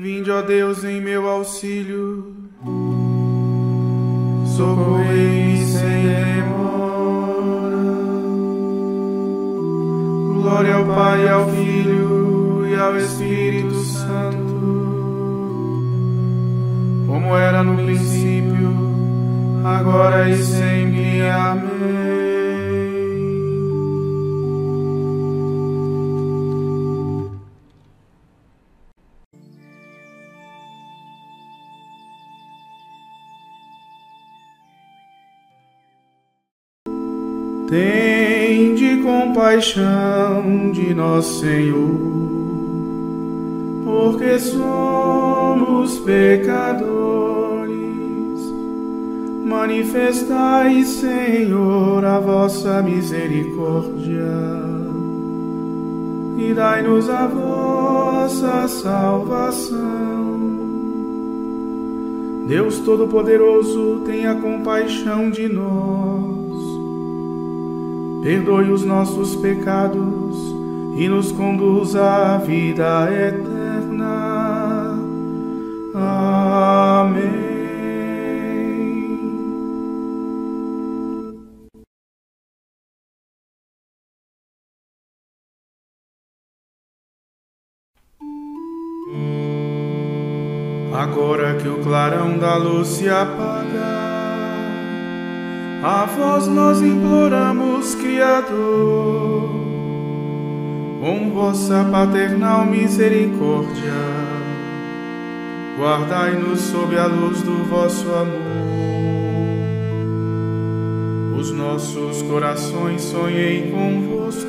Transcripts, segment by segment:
Vinde, ó Deus, em meu auxílio, socorrei-me sem demora. Glória ao Pai, ao Filho e ao Espírito Santo, como era no princípio, agora e sempre. Amém. Tende compaixão de nosso Senhor, porque somos pecadores. Manifestai, Senhor, a vossa misericórdia e dai-nos a vossa salvação. Deus Todo-Poderoso, tenha compaixão de nós. Perdoe os nossos pecados e nos conduza à vida eterna. Amém. Agora que o clarão da luz se apaga, a vós nós imploramos, Criador, com vossa paternal misericórdia, guardai-nos sob a luz do vosso amor. Os nossos corações sonhem convosco,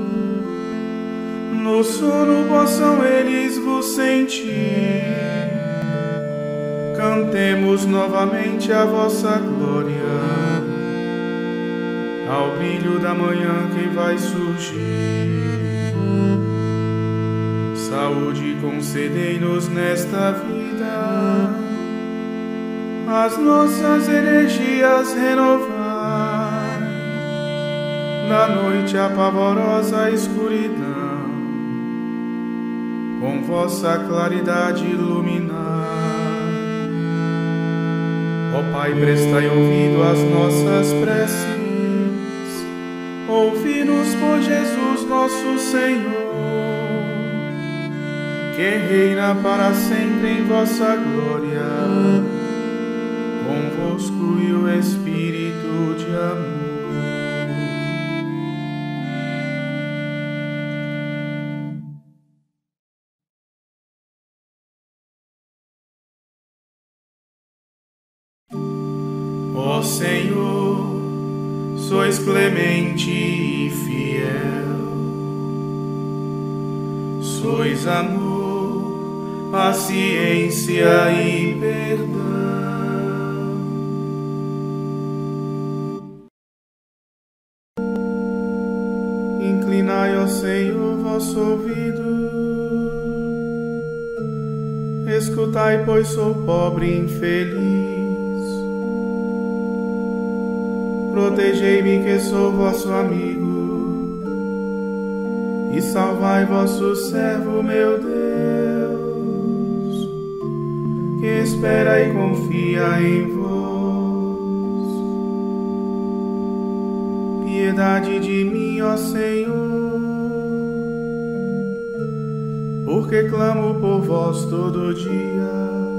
no sono possam eles vos sentir. Cantemos novamente a vossa glória, ao brilho da manhã que vai surgir. Saúde concedei-nos nesta vida, as nossas energias renovar, da noite a pavorosa escuridão, com vossa claridade iluminar. Ó Pai, prestai ouvido às nossas preces, ouvi-nos por Jesus nosso Senhor, que reina para sempre em vossa glória, convosco e o Espírito de amor. Ó Senhor, sois clemente e fiel, sois amor, paciência e perdão. Inclinai, ó Senhor, vosso ouvido, escutai, pois sou pobre e infeliz. Protegei-me, que sou vosso amigo, e salvai vosso servo, meu Deus, que espera e confia em vós. Piedade de mim, ó Senhor, porque clamo por vós todo dia.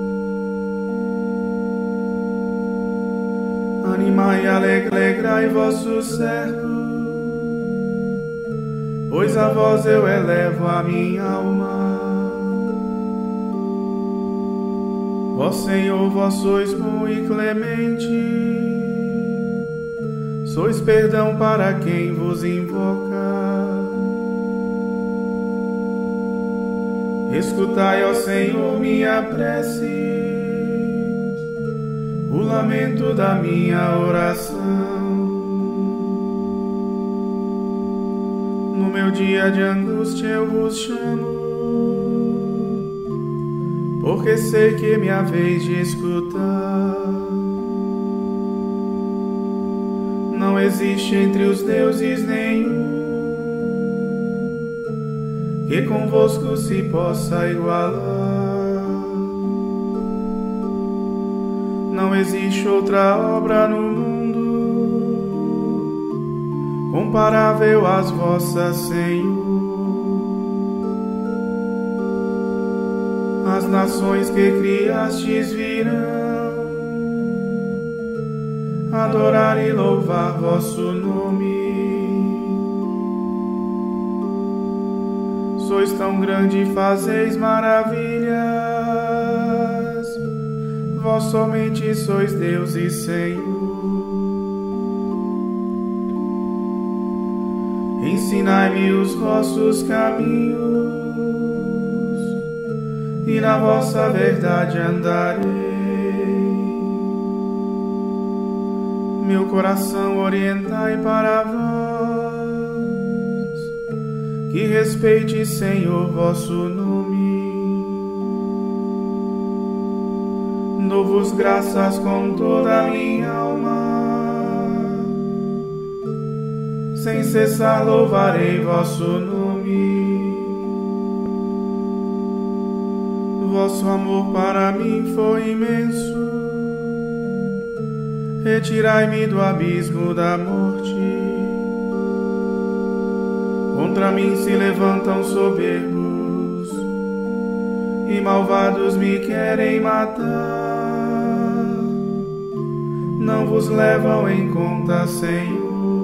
Animai e alegrai vosso servo, pois a vós eu elevo a minha alma. Ó Senhor, vós sois bom e clemente, sois perdão para quem vos invoca. Escutai, ó Senhor, minha prece, o lamento da minha oração. No meu dia de angústia eu vos chamo, porque sei que é minha vez de escutar. Não existe entre os deuses nenhum que convosco se possa igualar. existe outra obra no mundo comparável às vossas, Senhor. As nações que criastes virão adorar e louvar vosso nome. Sois tão grande e fazeis maravilhas, vós somente sois Deus e Senhor. Ensinai-me os vossos caminhos, e na vossa verdade andarei. Meu coração orientai para vós, que respeite, Senhor, vosso nome. Dou-vos graças com toda a minha alma, sem cessar louvarei vosso nome. Vosso amor para mim foi imenso, retirai-me do abismo da morte. Contra mim se levantam soberbos, e malvados me querem matar. Não vos levam em conta, Senhor.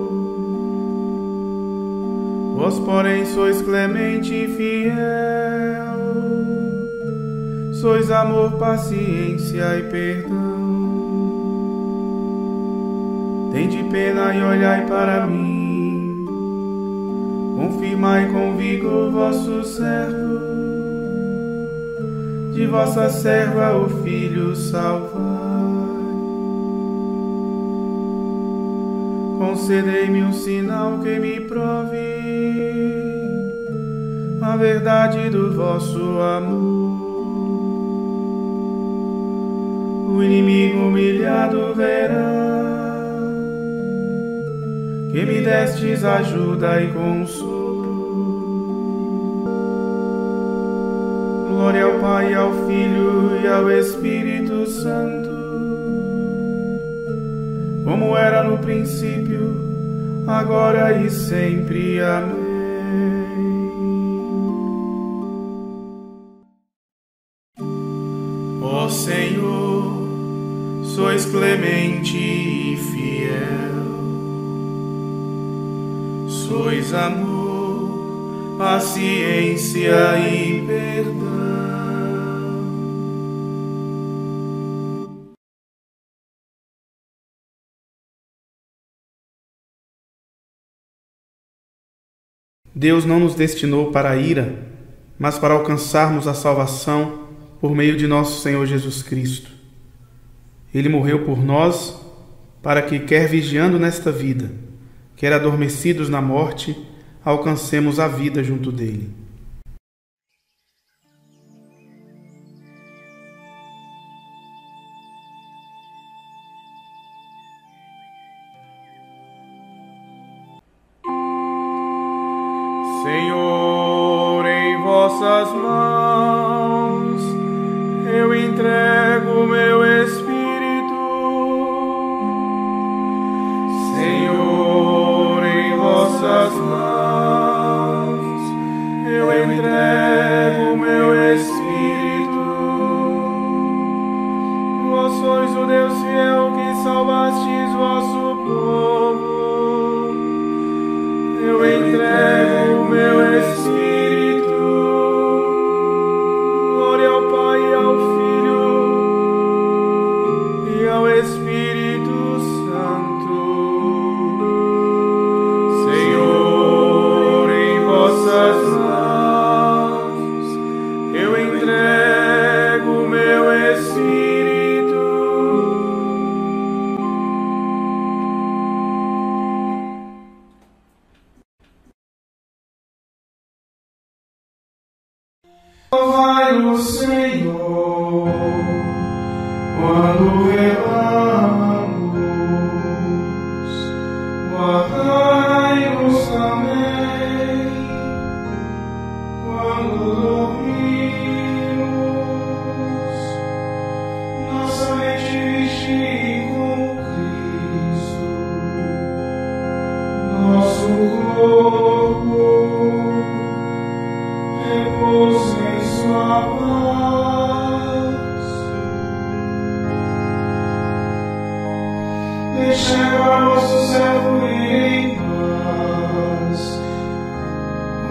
Vós, porém, sois clemente e fiel, sois amor, paciência e perdão. Tende pena e olhai para mim, confirmai com vigor vosso servo, de vossa serva o Filho salvai. Concedei-me um sinal que me prove a verdade do vosso amor. O inimigo humilhado verá que me destes ajuda e consolo. Glória ao Pai, ao Filho e ao Espírito Santo, como era no princípio, agora e sempre. Amém. Ó Senhor, sois clemente e fiel, sois amor, paciência e perdão. Deus não nos destinou para a ira, mas para alcançarmos a salvação por meio de nosso Senhor Jesus Cristo. Ele morreu por nós para que, quer vigiando nesta vida, quer adormecidos na morte, alcancemos a vida junto dele. Senhor, em vossas mãos eu entrego meu espírito. Senhor, em vossas mãos eu entrego meu espírito. Vós sois o Deus fiel que salvastes vosso povo. Eu entrego meu espírito. Glória ao Pai, ao Filho e ao Espírito Santo. Senhor, em vossas mãos eu entrego meu espírito. Louvai o Senhor quando velamos, guardai-nos também quando dormimos. Nossa mente vigia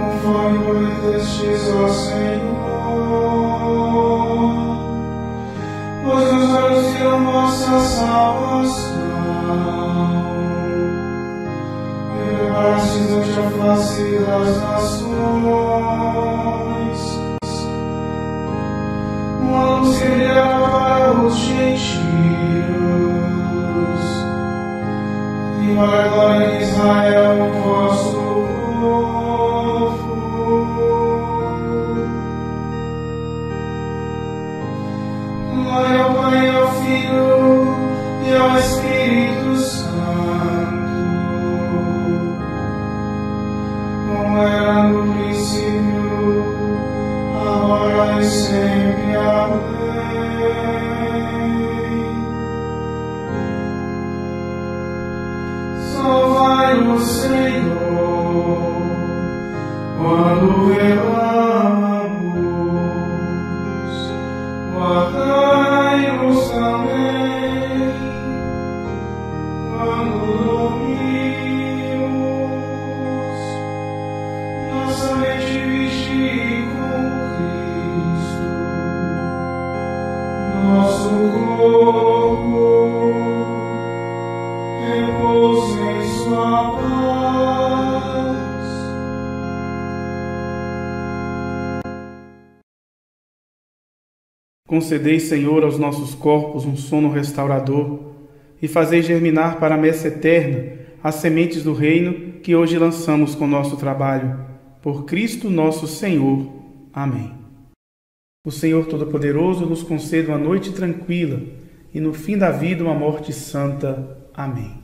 conforme prometestes, ó Senhor, pois nos olhos viram vossa salvação. Preparastes ante a face das nações uma luz que brilhava para os gentios e para a glória de Israel, o vosso povo. Glória ao Pai, ao Filho e ao Espírito Santo, como era no princípio, agora e sempre. Amém. Salvai-nos, Senhor, quando velamos, guardai-nos também quando dormimos. Nossa mente vigie com Cristo, nosso corpo repousa em sua paz. Concedei, Senhor, aos nossos corpos um sono restaurador e fazei germinar para a messe eterna as sementes do reino que hoje lançamos com nosso trabalho. Por Cristo nosso Senhor. Amém. O Senhor Todo-Poderoso nos conceda uma noite tranquila e no fim da vida uma morte santa. Amém.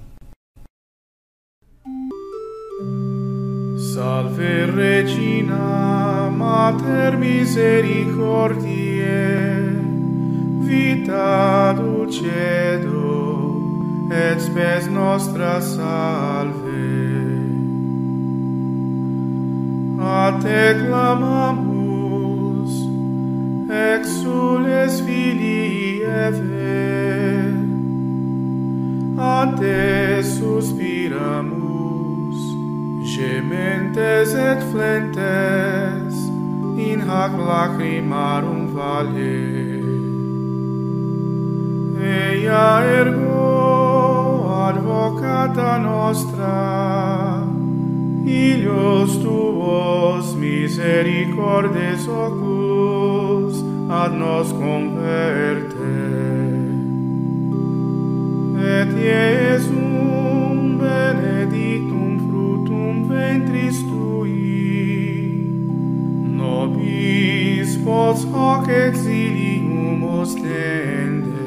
Salve Regina, Mater misericordiae, vita dulcedo, et spes nostra salve. A te clamamus, exules filii Eve, a te suspiramus, gementes et flentes, in hac lacrimarum vale. Eia ergo advocata nostra, Ilios tuos misericordes oculos ad nos converte. Et Iesum benedictum fructum ventris tui, nobis post hoc exilium ostende.